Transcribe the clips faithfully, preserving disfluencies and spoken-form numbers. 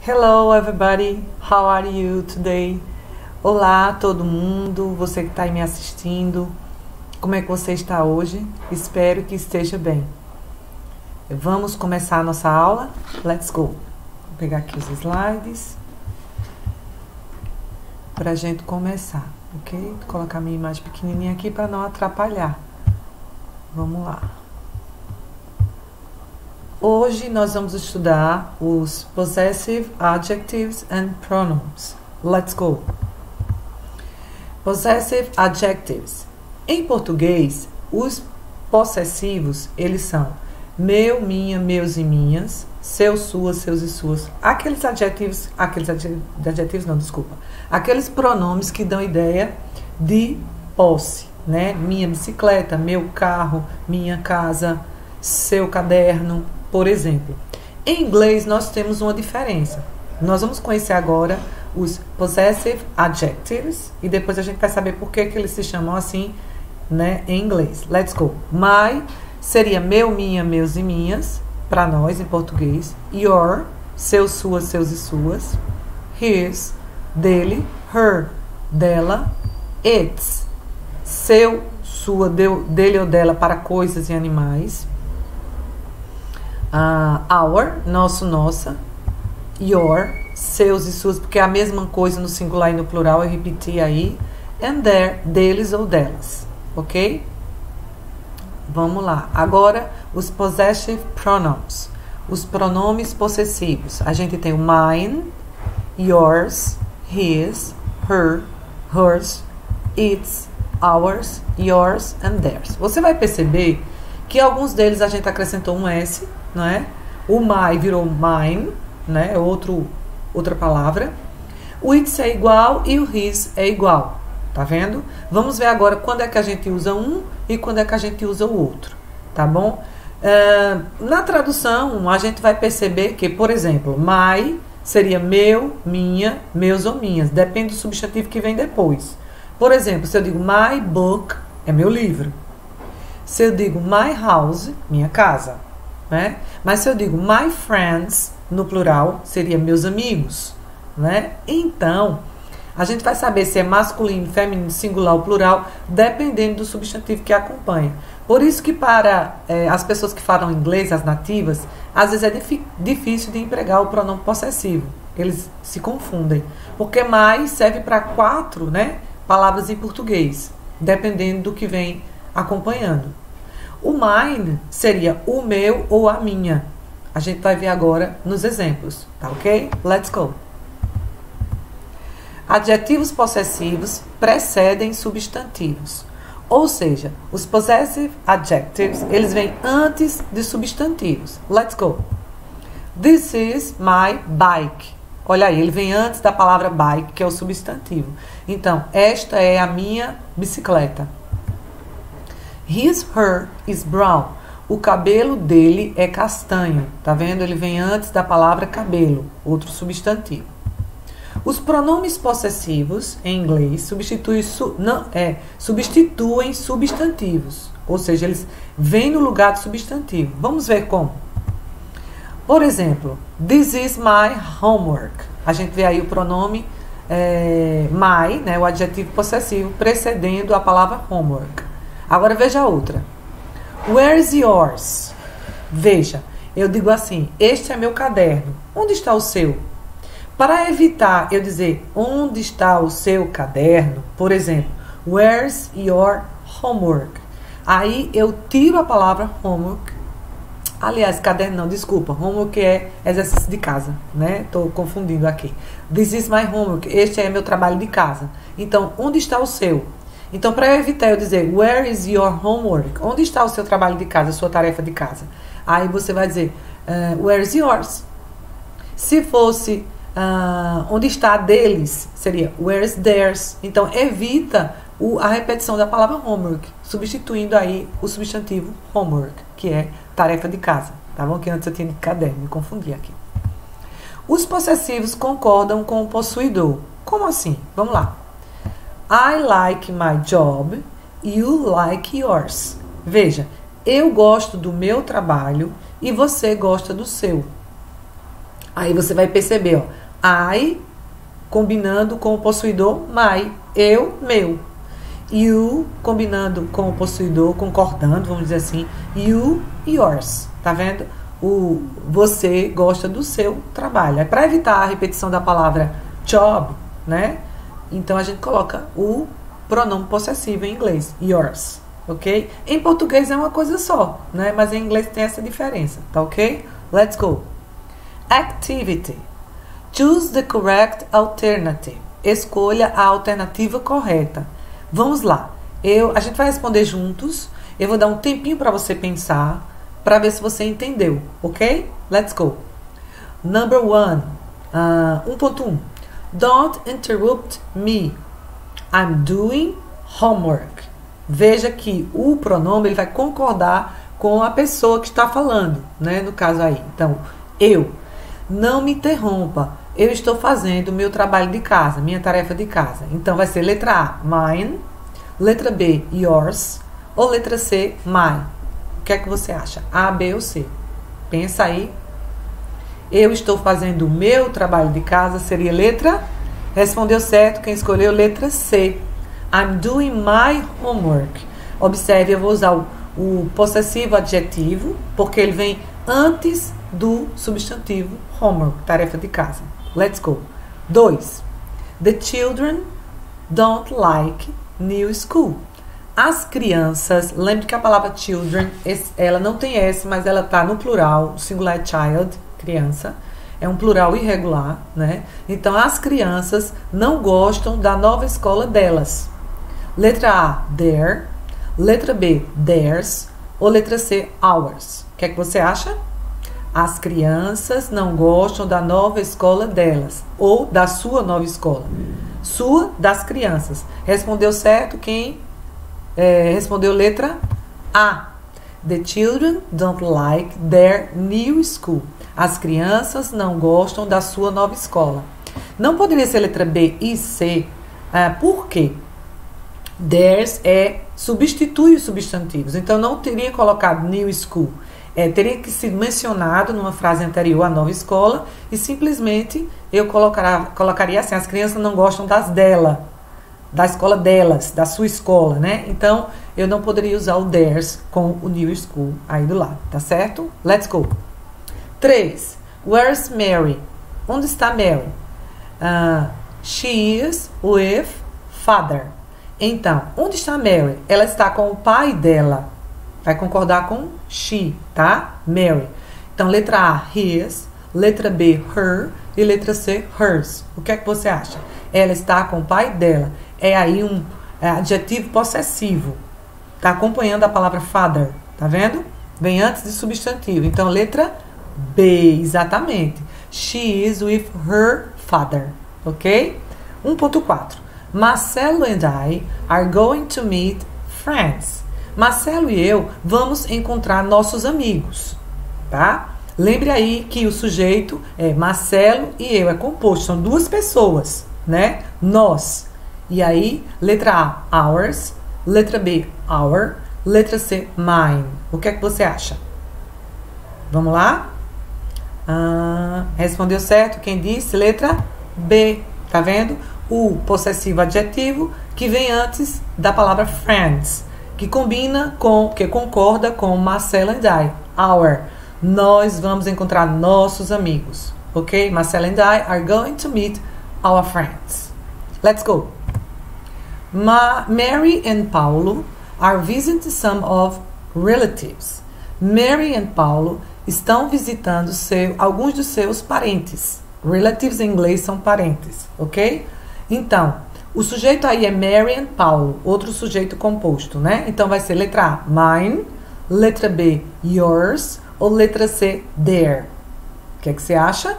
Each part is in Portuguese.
Hello everybody, how are you today? Olá todo mundo, você que está aí me assistindo, como é que você está hoje? Espero que esteja bem. Vamos começar a nossa aula? Let's go! Vou pegar aqui os slides para a gente começar, ok? Vou colocar minha imagem pequenininha aqui para não atrapalhar. Vamos lá. Hoje nós vamos estudar os possessive adjectives and pronouns. Let's go! Possessive adjectives. Em português, os possessivos, eles são meu, minha, meus e minhas, seus, suas, seus e suas. Aqueles adjetivos, aqueles adjetivos não, desculpa. Aqueles pronomes que dão ideia de posse, né? Minha bicicleta, meu carro, minha casa, seu caderno, por exemplo. Em inglês, nós temos uma diferença. Nós vamos conhecer agora os possessive adjectives e depois a gente vai saber por que, que eles se chamam assim, né, em inglês. Let's go. My seria meu, minha, meus e minhas, para nós em português. Your, seu, suas, seus e suas. His, dele. Her, dela. Its, seu, sua, dele ou dela para coisas e animais. Uh, our, nosso, nossa. Your, seus e suas, porque é a mesma coisa no singular e no plural, eu repeti aí. And their, deles ou delas, ok? Vamos lá. Agora, os possessive pronouns, os pronomes possessivos. A gente tem o mine, yours, his, her, hers, its, ours, yours and theirs. Você vai perceber que alguns deles a gente acrescentou um S, não é? O my virou mine, né? É outro, outra palavra. O its é igual e o his é igual. Tá vendo? Vamos ver agora quando é que a gente usa um e quando é que a gente usa o outro. Tá bom? Uh, na tradução, a gente vai perceber que, por exemplo, my seria meu, minha, meus ou minhas. Depende do substantivo que vem depois. Por exemplo, se eu digo my book, é meu livro. Se eu digo my house, minha casa, né? Mas se eu digo my friends, no plural, seria meus amigos, né? Então, a gente vai saber se é masculino, feminino, singular ou plural, dependendo do substantivo que acompanha. Por isso que para é, as pessoas que falam inglês, as nativas, às vezes é difícil de empregar o pronome possessivo. Eles se confundem. Porque my serve para quatro, né, palavras em português, dependendo do que vem acompanhando. O mine seria o meu ou a minha. A gente vai ver agora nos exemplos, tá ok? Let's go! Adjetivos possessivos precedem substantivos. Ou seja, os possessive adjectives, eles vêm antes de substantivos. Let's go! This is my bike. Olha aí, ele vem antes da palavra bike, que é o substantivo. Então, esta é a minha bicicleta. His hair is brown. O cabelo dele é castanho. Tá vendo? Ele vem antes da palavra cabelo, outro substantivo. Os pronomes possessivos, em inglês, substituem, su, não, é, substituem substantivos. Ou seja, eles vêm no lugar do substantivo. Vamos ver como. Por exemplo, this is my homework. A gente vê aí o pronome é, my, né, o adjetivo possessivo, precedendo a palavra homework. Agora veja outra. Where is yours? Veja, eu digo assim, este é meu caderno. Onde está o seu? Para evitar eu dizer onde está o seu caderno, por exemplo, where's your homework? Aí eu tiro a palavra homework. Aliás, caderno não, desculpa. Homework é exercício de casa, né? Estou confundindo aqui. This is my homework. Este é meu trabalho de casa. Então, onde está o seu? Então, para evitar eu dizer where is your homework? Onde está o seu trabalho de casa, a sua tarefa de casa? Aí você vai dizer uh, where is yours? Se fosse uh, onde está a deles, seria where is theirs? Então, evita o, a repetição da palavra homework, substituindo aí o substantivo homework, que é tarefa de casa. Tá bom? Que antes eu tinha de caderno, me confundi aqui. Os possessivos concordam com o possuidor. Como assim? Vamos lá. I like my job, you like yours. Veja, eu gosto do meu trabalho e você gosta do seu. Aí você vai perceber, ó, I combinando com o possuidor my, eu, meu. You combinando com o possuidor, concordando, vamos dizer assim, you, yours. Tá vendo? O você gosta do seu trabalho. É para evitar a repetição da palavra job, né? Então a gente coloca o pronome possessivo em inglês, yours, ok? Em português é uma coisa só, né? Mas em inglês tem essa diferença, tá ok? Let's go. Activity. Choose the correct alternative. Escolha a alternativa correta. Vamos lá. Eu, a gente vai responder juntos. Eu vou dar um tempinho para você pensar, para ver se você entendeu, ok? Let's go. Number one. Uh, um ponto um. Don't interrupt me. I'm doing homework. Veja que o pronome ele vai concordar com a pessoa que está falando, né? No caso aí. Então, eu. Não me interrompa. Eu estou fazendo o meu trabalho de casa, minha tarefa de casa. Então, vai ser letra A, mine. Letra B, yours. Ou letra C, my. O que é que você acha? A, B ou C? Pensa aí. Eu estou fazendo o meu trabalho de casa. Seria letra? Respondeu certo. Quem escolheu letra C. I'm doing my homework. Observe, eu vou usar o, o possessivo adjetivo, porque ele vem antes do substantivo homework, tarefa de casa. Let's go. dois. The children don't like new school. As crianças, lembre que a palavra children, ela não tem S, mas ela está no plural, o singular é child, criança. É um plural irregular, né? Então, as crianças não gostam da nova escola delas. Letra A, their. Letra B, theirs. Ou letra C, ours. O que é que você acha? As crianças não gostam da nova escola delas. Ou da sua nova escola. Sua, das crianças. Respondeu certo quem é, respondeu letra A. The children don't like their new school. As crianças não gostam da sua nova escola. Não poderia ser letra B e C. Ah, por quê? Theirs é substitui os substantivos. Então, não teria colocado new school. É, teria que ser mencionado numa frase anterior a nova escola e simplesmente eu colocar, colocaria assim, as crianças não gostam das dela, da escola delas, da sua escola, né? Então, eu não poderia usar o theirs com o new school aí do lado, tá certo? Let's go. três. Where's Mary? Onde está Mary? Uh, she is with father. Então, onde está Mary? Ela está com o pai dela. Vai concordar com she, tá? Mary. Então, letra A, his. Letra B, her. E letra C, hers. O que é que você acha? Ela está com o pai dela. É aí um é, adjetivo possessivo. Tá acompanhando a palavra father. Tá vendo? Vem antes de substantivo. Então, letra B, exatamente. She is with her father. Ok? um ponto quatro. Marcelo and I are going to meet friends. Marcelo e eu vamos encontrar nossos amigos, tá? Lembre aí que o sujeito é Marcelo e eu, é composto, são duas pessoas, né? Nós. E aí, letra A, ours. Letra B, our. Letra C, mine. O que é que você acha? Vamos lá? Ah, respondeu certo quem disse? Letra B, tá vendo? O possessivo adjetivo que vem antes da palavra friends, que combina com, que concorda com Marcelo and I, our. Nós vamos encontrar nossos amigos, ok? Marcelo and I are going to meet our friends. Let's go. Ma Mary and Paulo are visiting some of relatives. Mary and Paulo estão visitando seu, alguns dos seus parentes. Relatives em inglês são parentes, ok? Então, o sujeito aí é Mary and Paulo, outro sujeito composto, né? Então, vai ser letra A, mine, letra B, yours, ou letra C, their. O que é que você acha?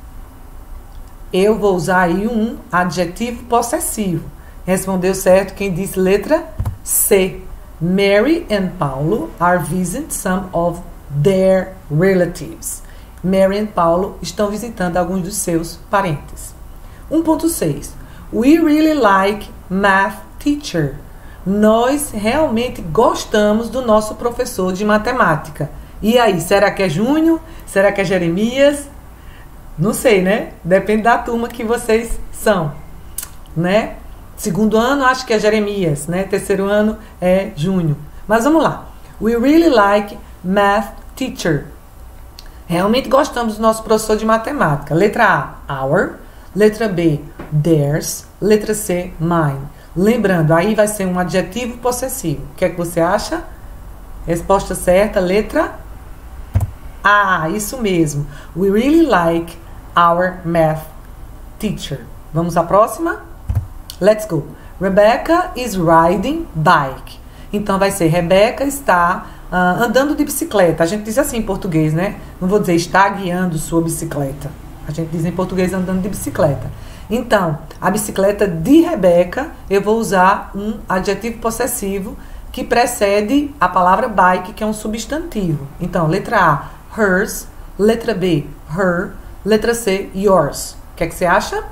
Eu vou usar aí um adjetivo possessivo. Respondeu certo quem disse letra C. Mary and Paulo are visiting some of their relatives. Mary and Paulo estão visitando alguns dos seus parentes. um ponto seis. We really like math teacher. Nós realmente gostamos do nosso professor de matemática. E aí, será que é Júnior? Será que é Jeremias? Não sei, né? Depende da turma que vocês são, né? Segundo ano, acho que é Jeremias, né? Terceiro ano é Júnior. Mas vamos lá. We really like math teacher. Realmente gostamos do nosso professor de matemática. Letra A, our. Letra B, theirs. Letra C, mine. Lembrando, aí vai ser um adjetivo possessivo. O que é que você acha? Resposta certa, letra A. Isso mesmo. We really like our math teacher. Vamos à próxima? Let's go. Rebecca is riding bike. Então vai ser Rebecca está uh, andando de bicicleta. A gente diz assim em português, né? Não vou dizer está guiando sua bicicleta. A gente diz em português andando de bicicleta. Então, a bicicleta de Rebecca, eu vou usar um adjetivo possessivo que precede a palavra bike, que é um substantivo. Então, letra A, hers. Letra B, her. Letra C, yours. O que é que você acha?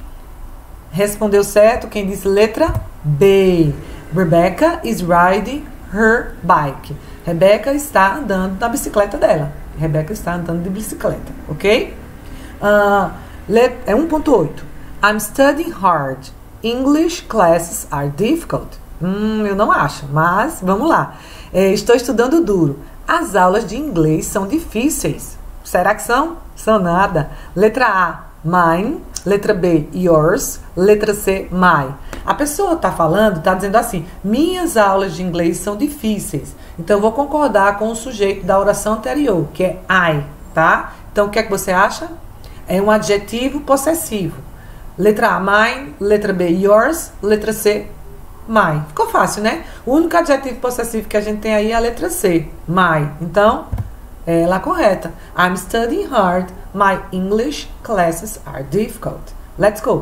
Respondeu certo quem disse letra B. Rebecca is riding her bike. Rebecca está andando na bicicleta dela. Rebecca está andando de bicicleta, ok? Uh, let, é um ponto oito. I'm studying hard. English classes are difficult. Hum, eu não acho, mas vamos lá. É, estou estudando duro. As aulas de inglês são difíceis. Será que são? São nada. Letra A, mine. Letra B, yours. Letra C, my. A pessoa está falando, está dizendo assim, minhas aulas de inglês são difíceis. Então, eu vou concordar com o sujeito da oração anterior, que é I, tá? Então, o que é que você acha? É um adjetivo possessivo. Letra A, mine. Letra B, yours. Letra C, my. Ficou fácil, né? O único adjetivo possessivo que a gente tem aí é a letra C, my. Então, é ela correta. I'm studying hard. My English classes are difficult. Let's go.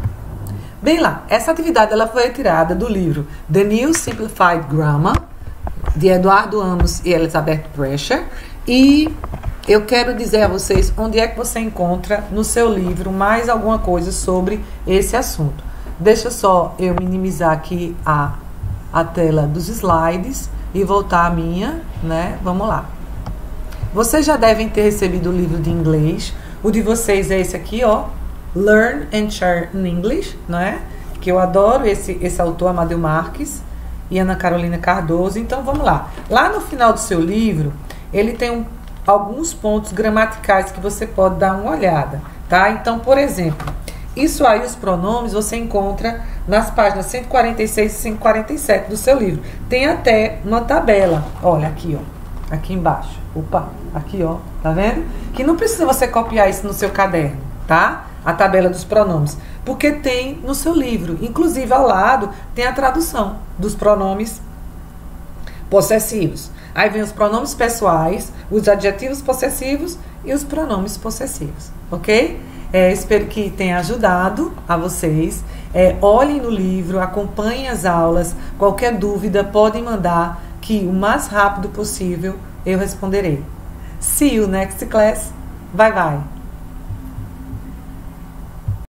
Bem lá, essa atividade ela foi retirada do livro The New Simplified Grammar, de Eduardo Amos e Elizabeth Drescher. E eu quero dizer a vocês onde é que você encontra no seu livro mais alguma coisa sobre esse assunto. Deixa só eu minimizar aqui a, a tela dos slides e voltar a minha, né? Vamos lá. Vocês já devem ter recebido o livro de inglês. O de vocês é esse aqui, ó. Learn and Share in English, não é? Que eu adoro esse, esse autor, Amadeu Marques e Ana Carolina Cardoso. Então, vamos lá. Lá no final do seu livro, ele tem um, alguns pontos gramaticais que você pode dar uma olhada, tá? Então, por exemplo, isso aí, os pronomes, você encontra nas páginas cento e quarenta e seis e cento e quarenta e sete do seu livro. Tem até uma tabela. Olha aqui, ó. Aqui embaixo. Opa, aqui, ó. Tá vendo? Que não precisa você copiar isso no seu caderno, tá? A tabela dos pronomes. Porque tem no seu livro. Inclusive, ao lado, tem a tradução dos pronomes possessivos. Aí vem os pronomes pessoais, os adjetivos possessivos e os pronomes possessivos. Ok? É, espero que tenha ajudado a vocês. É, olhem no livro, acompanhem as aulas. Qualquer dúvida, podem mandar, que o mais rápido possível eu responderei. See you next class. Bye bye.